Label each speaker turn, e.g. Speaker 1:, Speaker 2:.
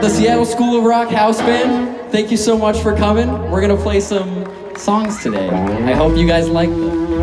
Speaker 1: the Seattle School of Rock House Band, thank you so much for coming. We're gonna play some songs today. I hope you guys like them.